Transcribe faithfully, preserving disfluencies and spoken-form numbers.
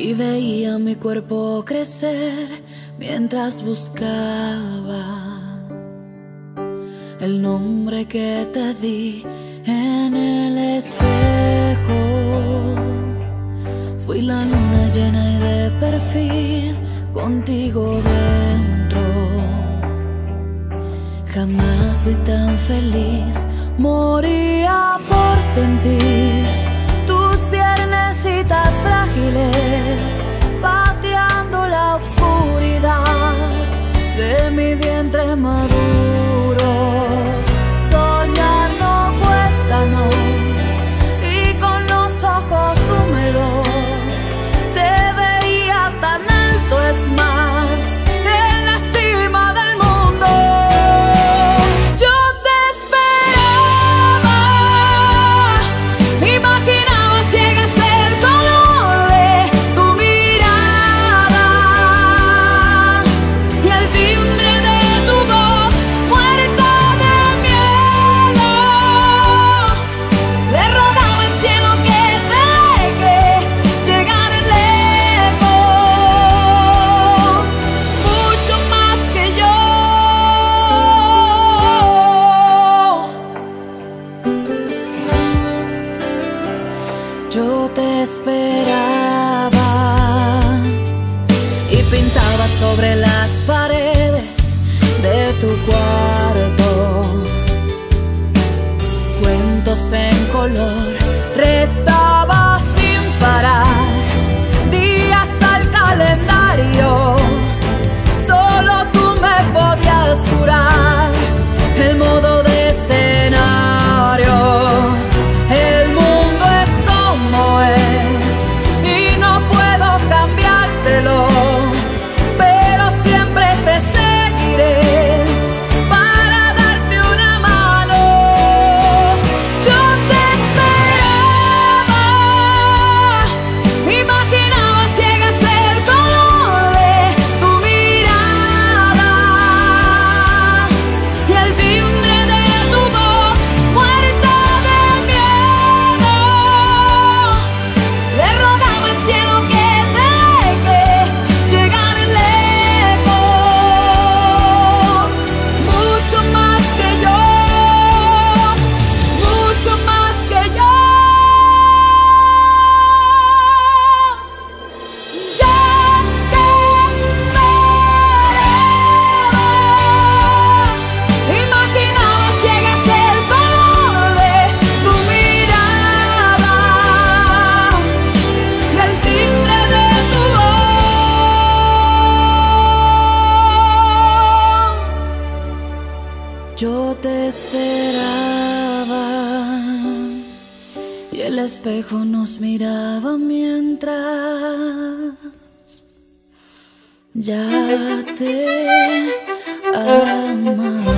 y veía mi cuerpo crecer mientras buscaba el nombre que te di en el espejo. Fui la luna llena y de perfil contigo dentro. Jamás fui tan feliz, moría por sentir tus piernecitas frágiles pateando la oscuridad de mi vientre maduro. Soñar no cuesta, no, y con los ojos húmedos te veía tan alto, es más, en la cima del mundo. Yo te esperaba, imaginaba ciegas el color de tu mirada y el timbre de tu voz, muerta de miedo. Le rogaba al cielo que te deje llegar lejos, mucho más que yo. Yo te esperaba y pintaba sobre las paredes de tu cuarto cuentos en color. Restaba sin parar días al calendario. Solo tú me podías curar el modo de escenario. El mundo es como es y no puedo cambiártelo, pero siempre te seguiré para darte una mano. Yo te esperaba, imaginaba ciegas el color de tu mirada y el timbre de tu voz, muerta de miedo. Le rogaba al cielo que te deje llegar lejos, mucho más que yo, mucho más que yo. Yo te esperaba, imaginaba ciegas el color de tu mirada y el timbre de tu voz. Yo te esperaba y el espejo nos miraba mientras ya te amaba.